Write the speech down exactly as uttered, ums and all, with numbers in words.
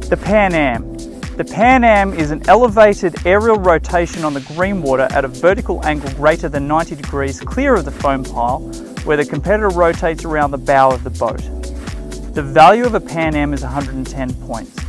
The Pan Am. The Pan Am is an elevated aerial rotation on the green water at a vertical angle greater than ninety degrees clear of the foam pile, where the competitor rotates around the bow of the boat. The value of a Pan Am is one hundred and ten points.